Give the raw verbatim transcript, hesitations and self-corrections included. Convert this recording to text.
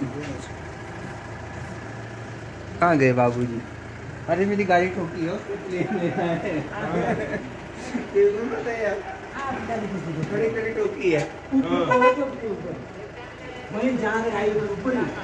कहाँ गए बाबूजी? अरे मेरी गाड़ी ठोकी हो, प्लेन लेना है। पता है यार, बड़ी बड़ी ठोकी है। वहीं जहाँ से आई ऊपर ही।